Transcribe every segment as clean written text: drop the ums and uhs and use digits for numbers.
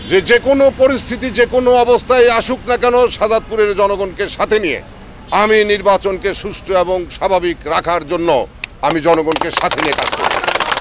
যে কোনো পরিস্থিতি যে কোনো অবস্থায় আসুক না কেন শাহাদাতপুরের জনগণকে সাথে নিয়ে আমি নির্বাচনকে সুষ্ঠু এবং স্বাভাবিক রাখার জন্য আমি জনগণকে সাথে নিয়ে কাজ করব।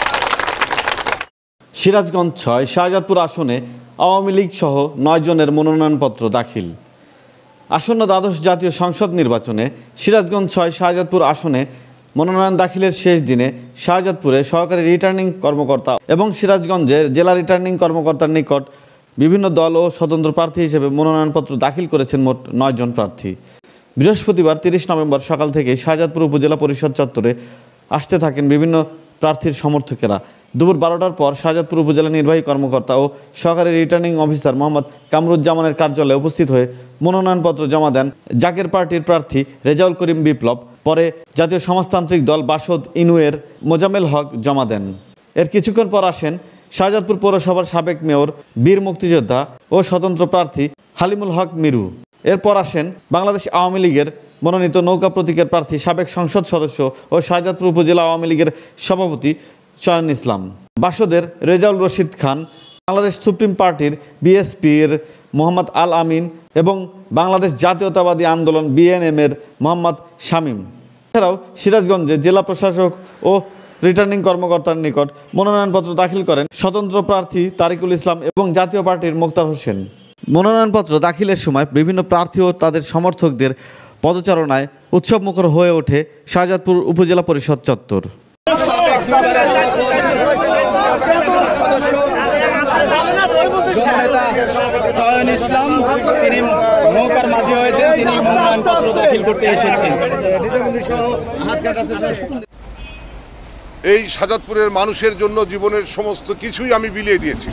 সিরাজগঞ্জ ৬ শাহজাদপুর আসনে আওয়ামী লীগ সহ ৯ জনের মনোনয়নপত্র দাখিল। আসন্ন দ্বাদশ জাতীয় সংসদ নির্বাচনে সিরাজগঞ্জ ৬ শাহজাদপুর আসনে মনোনয়ন দাখিলের শেষ দিনে শাহজাদপুরে সহকারী রিটার্নিং কর্মকর্তা এবং সিরাজগঞ্জের জেলা রিটার্নিং কর্মকর্তার নিকট বিভিন্ন দল ও স্বতন্ত্র প্রার্থী হিসেবে মনোনয়নপত্র দাখিল করেছেন মোট ৯ জন প্রার্থী। বৃহস্পতিবার ৩০ নভেম্বর সকাল থেকে শাহজাদপুর উপজেলা পরিষদ চত্বরে আসতে থাকেন বিভিন্ন প্রার্থীর সমর্থকেরা। দুপুর ১২টার পর শাহজাদপুর উপজেলা নির্বাহী কর্মকর্তা ও সহকারী রিটার্নিং অফিসার মোহাম্মদ কামরুজ্জামানের কার্যালয়ে উপস্থিত হয়ে মনোনয়নপত্র জমা দেন জাকের পার্টির প্রার্থী রেজাউল করিম বিপ্লব। পরে জাতীয় সমাজতান্ত্রিক দল বাসদ ইনুয়ের মোজামেল হক জমা দেন। এর কিছুক্ষণ পর আসেন শাহজাদপুর পৌরসভার সাবেক মেয়র বীর মুক্তিযোদ্ধা ও স্বতন্ত্র প্রার্থী হালিমুল হক মিরু। এরপর আসেন বাংলাদেশ আওয়ামী লীগের মনোনীত নৌকা প্রতীকের প্রার্থী সাবেক সংসদ সদস্য ও শাহজাদপুর উপজেলা আওয়ামী লীগের সভাপতি চয়ন ইসলাম। বাসদের রেজাউল রশিদ খান, বাংলাদেশ সুপ্রিম পার্টির বিএসপির মোহাম্মদ আল আমিন এবং বাংলাদেশ জাতীয়তাবাদী আন্দোলন বিএনএমের মোহাম্মদ শামীম। এছাড়াও সিরাজগঞ্জে জেলা প্রশাসক ও রিটার্নিং কর্মকর্তার নিকট মনোনয়নপত্র দাখিল করেন স্বতন্ত্র প্রার্থী তারিকুল ইসলাম এবং জাতীয় পার্টির মোক্তার হোসেন। মনোনয়নপত্র দাখিলের সময় বিভিন্ন প্রার্থী ও তাদের সমর্থকদের পদচারণায় উৎসবমুখর হয়ে ওঠে শাহজাদপুর উপজেলা পরিষদ চত্বর। জননেতা চয়ন ইসলাম তিনি নৌকার মাঝি হয়েছেন, তিনি মনোনয়নপত্র দাখিল করতে এসেছেন। এই শাহজাদপুরের মানুষের জন্য জীবনের সমস্ত কিছুই আমি বিলিয়ে দিয়েছি।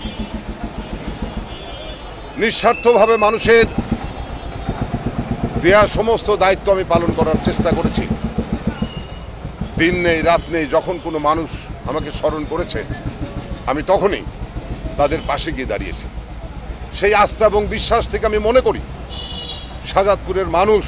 নিঃস্বার্থভাবে মানুষের দেয়া সমস্ত দায়িত্ব আমি পালন করার চেষ্টা করেছি। দিন নেই রাত নেই, যখন কোনো মানুষ আমাকে স্মরণ করেছে আমি তখনই তাদের পাশে গিয়ে দাঁড়িয়েছি। সেই আস্থা এবং বিশ্বাস থেকে আমি মনে করি শাহজাদপুরের মানুষ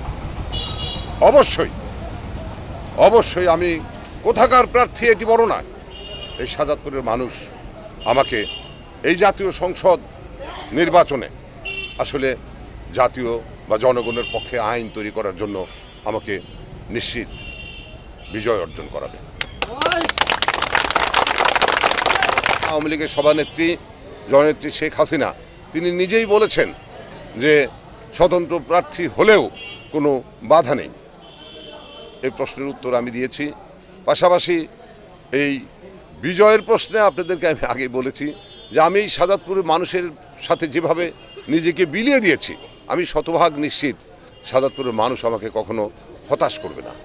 অবশ্যই আমি কোথাকার প্রার্থী এটি বড় নয়, এই শাহজাদপুরের মানুষ আমাকে এই জাতীয় সংসদ নির্বাচনে আসলে জাতীয় বা জনগণের পক্ষে আইন তৈরি করার জন্য আমাকে নিশ্চিত বিজয় অর্জন করাবে। আওয়ামী লীগের সভানেত্রী জননেত্রী শেখ হাসিনা তিনি নিজেই বলেছেন যে স্বতন্ত্র প্রার্থী হলেও কোনো বাধা নেই। এই প্রশ্নের উত্তর আমি দিয়েছি। পাশাপাশি এই বিজয়ের প্রশ্নে আপনাদেরকে আমি আগে বলেছি যে আমি শাহজাদপুরের মানুষের সাথে যেভাবে নিজেকে বিলিয়ে দিয়েছি আমি শতভাগ নিশ্চিত শাহজাদপুরের মানুষ আমাকে কখনো হতাশ করবে না।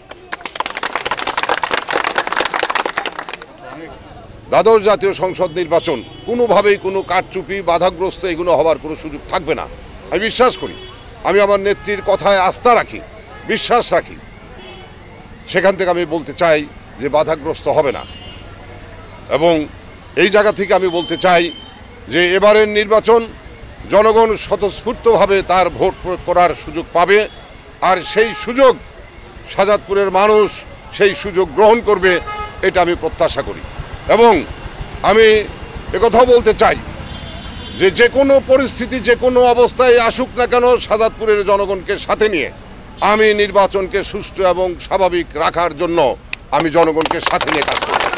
দ্বাদশ জাতীয় সংসদ নির্বাচন কোনোভাবেই কোনো কারচুপি বাধাগ্রস্ত এগুলো হওয়ার কোনো সুযোগ থাকবে না। আমি বিশ্বাস করি, আমি আমার নেত্রীর কথায় আস্থা রাখি, বিশ্বাস রাখি। সেখান থেকে আমি বলতে চাই যে বাধাগ্রস্ত হবে না। এবং এই জায়গা থেকে আমি বলতে চাই যে এবারের নির্বাচন জনগণ স্বতঃস্ফূর্তভাবে তার ভোট প্রয়োগ করার সুযোগ পাবে, আর সেই সুযোগ শাহজাদপুরের মানুষ সেই সুযোগ গ্রহণ করবে, এটা আমি প্রত্যাশা করি। এবং আমি একথাও বলতে চাই যে কোনো পরিস্থিতি যে কোনো অবস্থায় আসুক না কেন শাহজাদপুরের জনগণকে সাথে নিয়ে আমি নির্বাচনকে সুষ্ঠু এবং স্বাভাবিক রাখার জন্য আমি জনগণকে সাথে নিয়ে কাজ করব।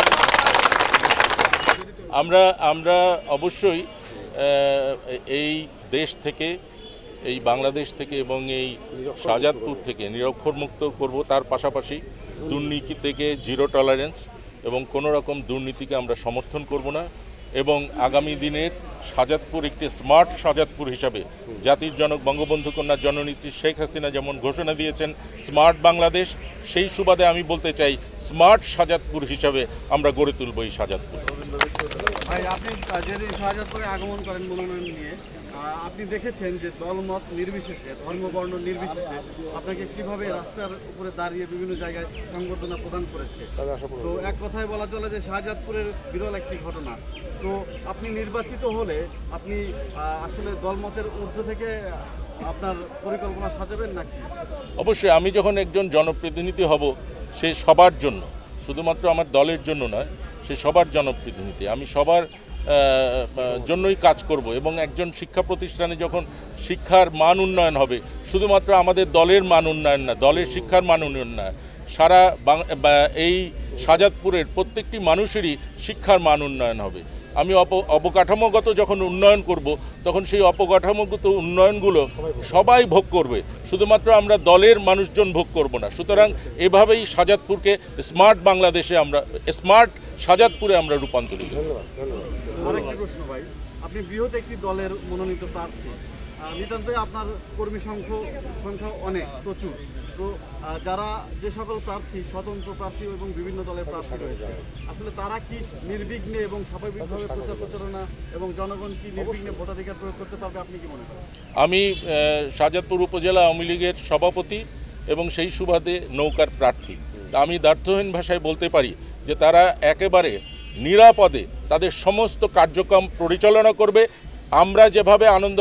আমরা অবশ্যই এই দেশ থেকে, এই বাংলাদেশ থেকে এবং এই শাহজাদপুর থেকে নিরক্ষরমুক্ত করব। তার পাশাপাশি দুর্নীতি থেকে জিরো টলারেন্স এবং কোনো রকম দুর্নীতিকে আমরা সমর্থন করব না। এবং আগামী দিনের শাহজাদপুর একটি স্মার্ট শাহজাদপুর হিসাবে জাতির জনক বঙ্গবন্ধু কন্যা জননেত্রী শেখ হাসিনা যেমন ঘোষণা দিয়েছেন স্মার্ট বাংলাদেশ, সেই সুবাদে আমি বলতে চাই স্মার্ট শাহজাদপুর হিসাবে আমরা গড়ে তুলব এই শাহজাদপুর। আপনি যেদিন শাহজাদপুরে আগমন করেন মনোনয়ন নিয়ে, আপনি দেখেছেন যে দলমত নির্বিশেষে, ধর্মবর্ণ নির্বিশেষে আপনাকে কিভাবে রাস্তার উপরে দাঁড়িয়ে বিভিন্ন জায়গায় সংবর্ধনা প্রদান করেছে। তো এক কথায় বলা চলে যে শাহজাদপুরের বিরল একটি ঘটনা। তো আপনি নির্বাচিত হলে আপনি আসলে দলমতের ঊর্ধ্বে থেকে আপনার পরিকল্পনা সাজাবেন নাকি? অবশ্যই আমি যখন একজন জনপ্রতিনিধি হব সে সবার জন্য, শুধুমাত্র আমার দলের জন্য নয়, সে সবার জনপ্রতিনিধি। আমি সবার জন্যই কাজ করব এবং একজন শিক্ষা প্রতিষ্ঠানে যখন শিক্ষার মান উন্নয়ন হবে, শুধুমাত্র আমাদের দলের মান উন্নয়ন না, দলের শিক্ষার মান উন্নয়ন না, সারা এই শাহজাদপুরের প্রত্যেকটি মানুষেরই শিক্ষার মান উন্নয়ন হবে। আমি অবকাঠামোগত যখন উন্নয়ন করব, তখন সেই অবকাঠামোগত উন্নয়নগুলো সবাই ভোগ করবে, শুধুমাত্র আমরা দলের মানুষজন ভোগ করব না। সুতরাং এভাবেই শাহজাদপুরকে স্মার্ট বাংলাদেশে স্মার্ট শাহজাদপুরে আমরা রূপান্তরিত করব। আরেকটি প্রশ্ন ভাই, আপনি বৃহৎ একটি দলের মনোনীত প্রার্থী, নিতান্তই আপনার কর্মী সংখ্যা অনেক প্রচুর, তো যারা যে সকল প্রার্থী স্বতন্ত্র প্রার্থী এবং বিভিন্ন দলের প্রার্থী রয়েছে, আসলে তারা কি নির্বিঘ্নে এবং স্বাভাবিকভাবে প্রচারণা এবং জনগণ কি নির্বিঘ্নে ভোটাধিকার প্রয়োগ করতে পারবে, আপনি কি মনে করেন? আমি শাহজাদপুর উপজেলা আওয়ামী লীগের সভাপতি এবং সেই সুবাদে নৌকার প্রার্থী। আমি দ্ব্যর্থহীন ভাষায় বলতে পারি যে তারা একেবারে নিরাপদে তাদের সমস্ত কার্যক্রম পরিচালনা করবে। আমরা যেভাবে আনন্দ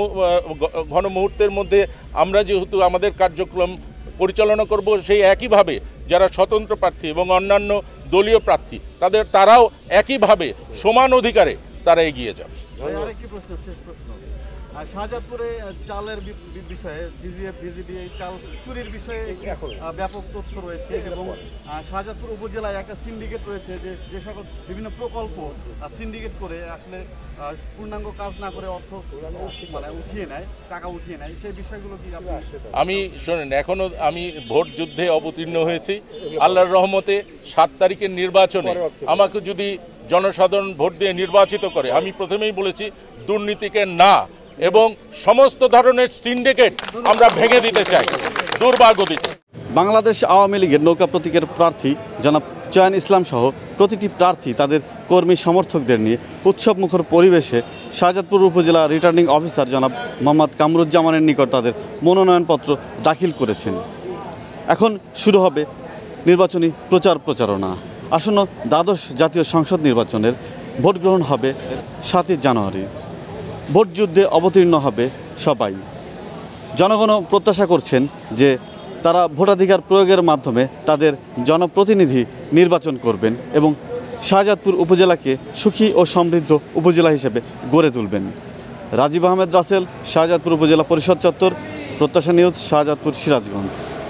ঘন মুহূর্তের মধ্যে আমরা যেহেতু আমাদের কার্যক্রম পরিচালনা করব, সেই একইভাবে যারা স্বতন্ত্র প্রার্থী এবং অন্যান্য দলীয় প্রার্থী তারাও একইভাবে সমান অধিকারে তারা এগিয়ে যাবে। আরেকটি প্রশ্ন, শেষ প্রশ্ন, শাহজাদপুরে চালের বিষয়ে বিজিবি এই চাল চুরির বিষয়ে ব্যাপক তথ্য রয়েছে এবং শাহজাদপুর উপজেলায় একটা সিন্ডিকেট রয়েছে যে সকল বিভিন্ন প্রকল্প সিন্ডিকেট করে আসলে পূর্ণাঙ্গ কাজ না করে অর্থ উঠিয়ে নেয়, টাকা উঠিয়ে নেয়, সেই বিষয়গুলো কি আমি শোনেন, এখনো আমি ভোট যুদ্ধে অবতীর্ণ হয়েছি। আল্লাহর রহমতে 7 তারিখের নির্বাচনে আমাকে যদি জনসাধারণ ভোট দিয়ে নির্বাচিত করে, আমি প্রথমেই বলেছি দুর্নীতিকে না এবং সমস্ত ধরনের সিন্ডিকেট আমরা ভেঙে দিতে চাই, দুর্ভাগ্য দিতে। বাংলাদেশ আওয়ামী লীগের নৌকা প্রতীকের প্রার্থী জনাব চয়ন ইসলাম সহ প্রতিটি প্রার্থী তাদের কর্মী সমর্থকদের নিয়ে উৎসবমুখর পরিবেশে শাহজাদপুর উপজেলা রিটার্নিং অফিসার জনাব মোহাম্মদ কামরুজ্জামানের নিকট তাদের মনোনয়নপত্র দাখিল করেছেন। এখন শুরু হবে নির্বাচনী প্রচারণা। আসন্ন দ্বাদশ জাতীয় সংসদ নির্বাচনের ভোট গ্রহণ হবে 7 জানুয়ারি। ভোট যুদ্ধে অবতীর্ণ হবে সবাই। জনগণও প্রত্যাশা করছেন যে তারা ভোটাধিকার প্রয়োগের মাধ্যমে তাদের জনপ্রতিনিধি নির্বাচন করবেন এবং শাহজাদপুর উপজেলাকে সুখী ও সমৃদ্ধ উপজেলা হিসেবে গড়ে তুলবেন। রাজীব আহমেদ রাসেল, শাহজাদপুর উপজেলা পরিষদ চত্বর, প্রত্যাশা নিউজ, শাহজাদপুর, সিরাজগঞ্জ।